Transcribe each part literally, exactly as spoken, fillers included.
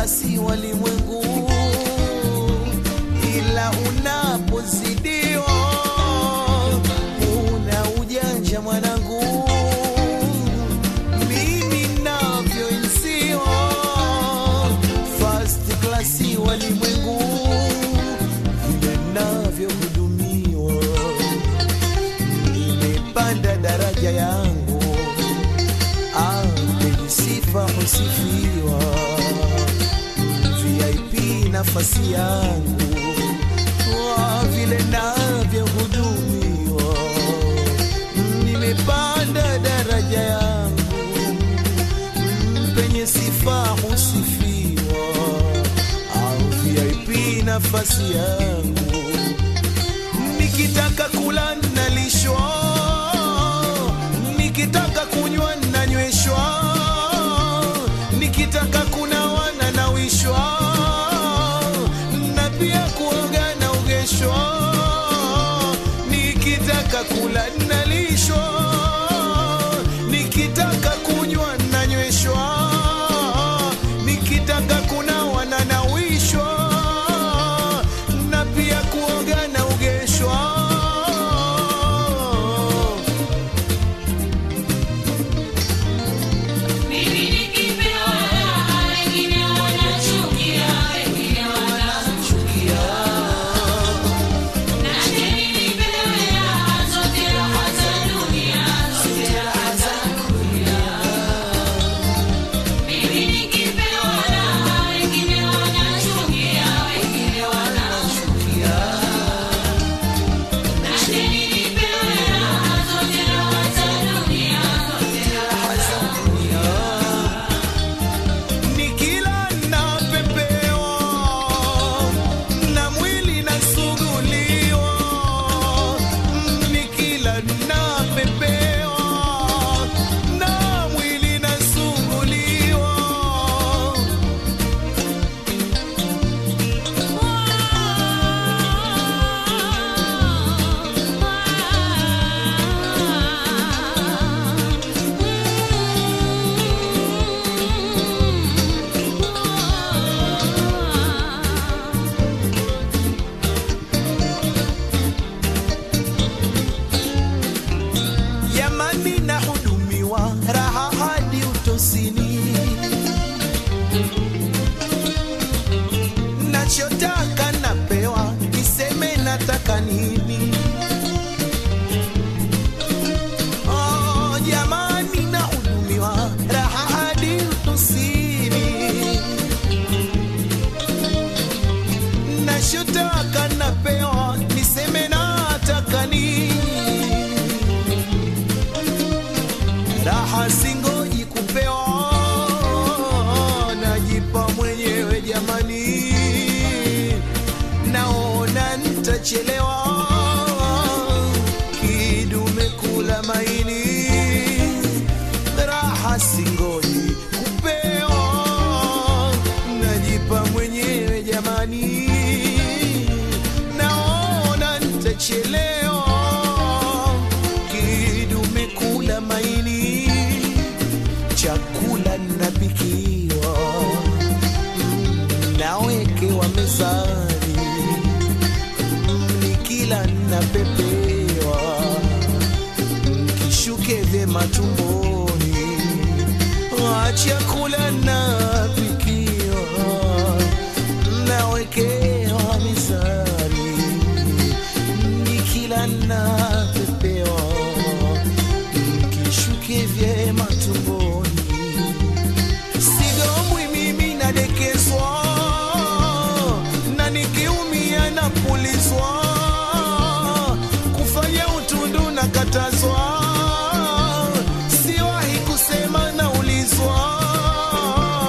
klasi walimwengu, ila unapozidiwa una ujanja mwanangu. Mimi navyoinsiwa first klasi walimwengu, vile navyohudumiwa, nimepanda daraja yangu, sifa husifiwa, V I P nafasi yangu, vile navyohudumiwa, nimepanda daraja yangu, penye sifa husifiwa, V I P nafasi yangu. Nikitaka kula nalishwa, nikitaka kunywa nanyweshwa, nikitaka kunawa na nawishwa, na pia kuoga na ugeshwa. Nikitaka kula nalishwa, nikitaka kunywa nanyweshwa, nikitaka kunawa na nawishwa, na pia kuoga na ugeshwa. Nachotaka napewa, niseme nataka nini? Oh, jamani nahudumiwa, raha hadi utosini. Nachotaka napewa, niseme nataka nini? Raha singoji kupewa, najipa mwenyewe jamani. Naona nitachelewa, kidume kula maini. Raha singoji kupewa, najipa mwenyewe jamani. Naona nitachelewa, kidume kula maini. Chakula napikiwa, nawekewa mezani, nikila napepewa, kishuke vyema tumboni. Chakula napikiwa, nawekewa mezani, nikila napepewa, kishuke vyema tumboni. Sigombwi mimi nadekezwa, na nikiumia napulizwa, kufanya utundu na katazwa, siwahi kusema naulizwa.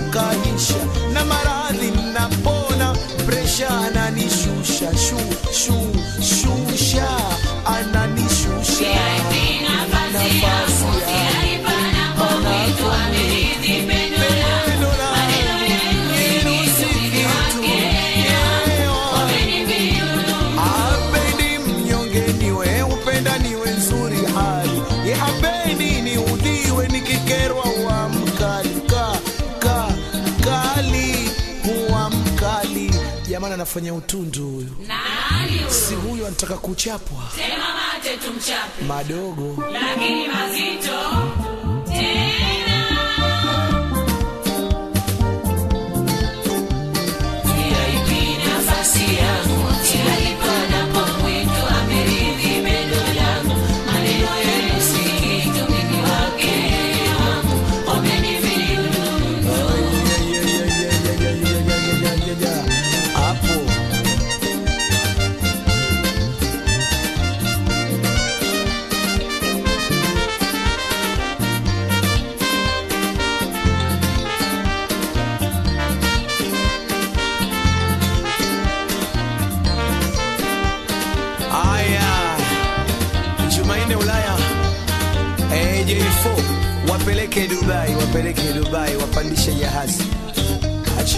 kaisha, na maradhi napona, presha ananishusha, shu shu shusha, ananishusha nafasi Jamani anafanya utundu huyu. Nani huyu? Si huyu anataka kuchapwa. Sema mate tumchape. Madogo lakini mazito. Tena. V I P nafasi yangu. Alipanda kwa mwito ameridhi pendo langu. Maneno yenu si kitu mimi wake wangu. Omenivilu. Wapeleke Dubai, wapeleke Dubai, wapandishe jahazi. Acha.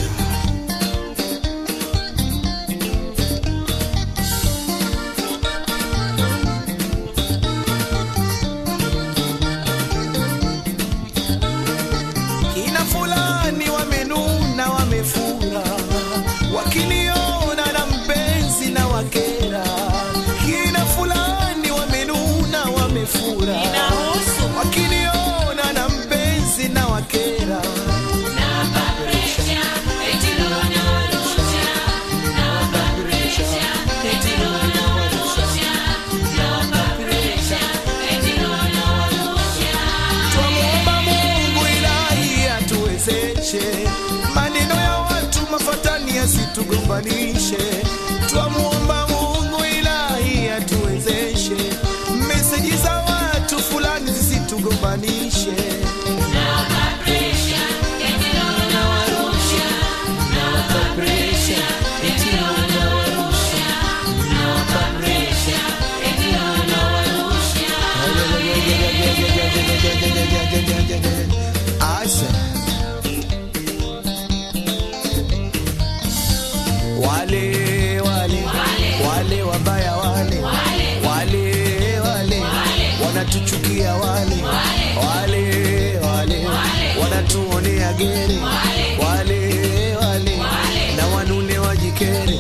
Kina fulani wamenuna wamefura, wakiniona na mpenzi na wakera. Kina fulani wamenuna wamefura, wakiniona na mpenzi na wakera. Na presha eti roho na rusha, na presha eti roho na rusha, na presha eti roho na rusha. Tuomba Mungu ilahi atuwezeshe, maneno ya watu mafatani yasitugombanishe. Tuomba Mungu ilahi atuwezeshe, meseji za watu fulani zisitugombanishe. Wale wale wale wabaya wale wale wale wanatuchukia wale wale wale wanatuonea gere wale wale na wanune wajikere.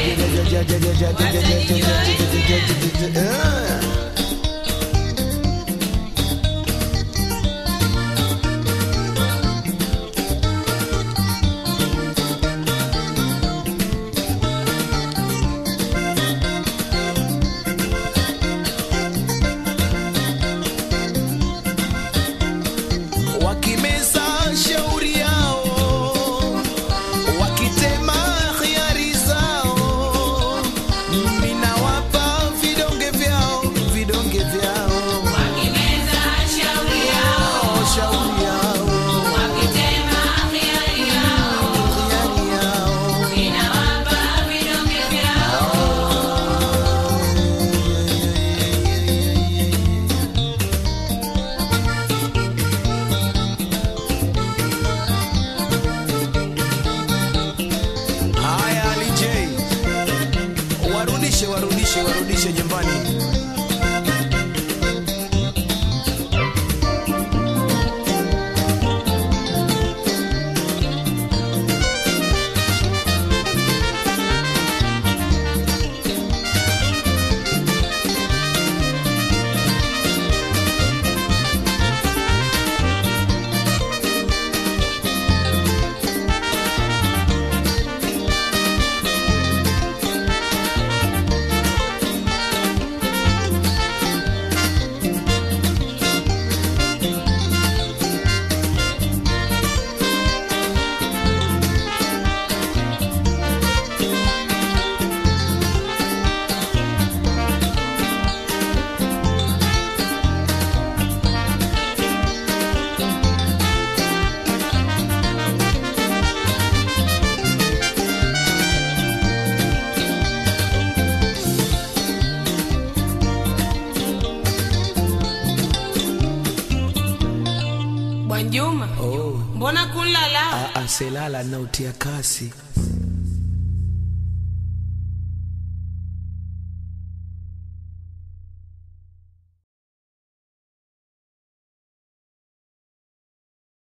Warudishe, warudishe nyumbani. Mbona kulala? A a selala na utia kasi.